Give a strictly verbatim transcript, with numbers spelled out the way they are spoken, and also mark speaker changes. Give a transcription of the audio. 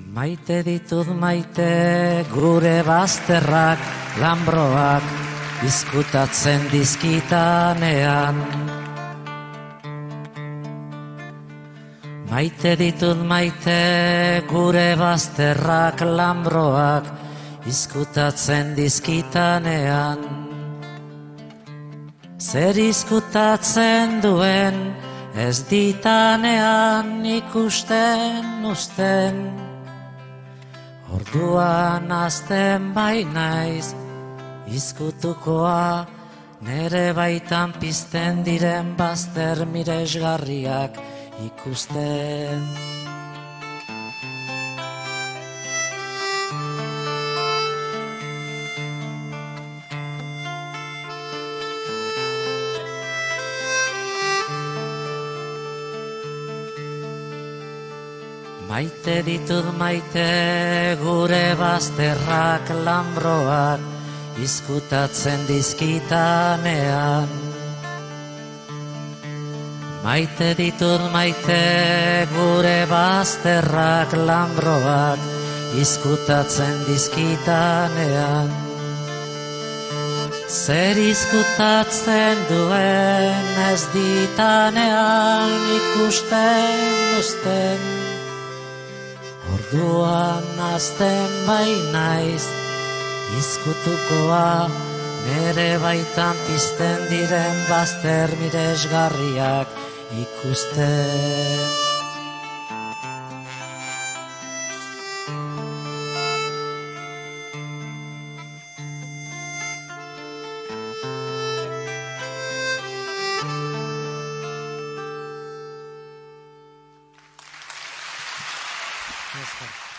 Speaker 1: Maite ditut maite gure bazterrak, lambroak, izkutatzen dizkitanean. Maite ditut maite gure bazterrak, lambroak, izkutatzen dizkitanean. Zer izkutatzen duen, ez ditanean ikusten usten. Orduan azten bai naiz, izkutukoa, nere baitan pizten diren bazter miresgarriak ikusten. Maite ditut maite gure bazterrak, lambroak, izkutatzen dizkitanean. Maite ditut maite gure bazterrak, lambroak, izkutatzen dizkitanean. Zer izkutatzen duen, ez ditanean ikusten usten. Orduan azten bai naiz, izkutukoa, nere baitan pizten diren bazter miresgarriak ikusten.
Speaker 2: Yes,